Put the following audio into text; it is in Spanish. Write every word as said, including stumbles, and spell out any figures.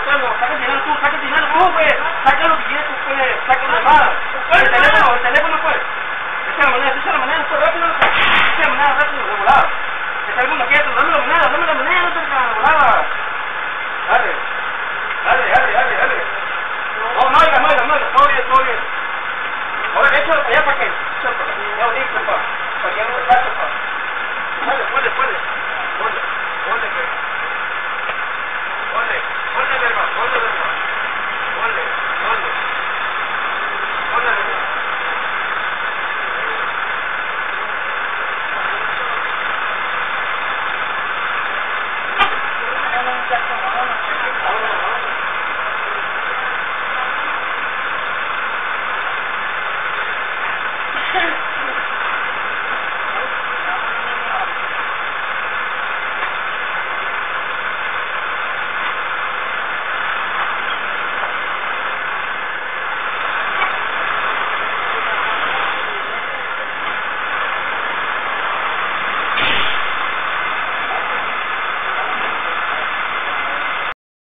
bueno, saca el dinero tú, saca el dinero tú, pues. Saca lo que quieres tú, pues. Saca la llamada. El teléfono, el teléfono, pues. Esa es la manera, esa es la manera, pues rápido. Esa es la manera, rápido, regulada. El teléfono quiere, dame la moneda, dame la moneda, no te la volada.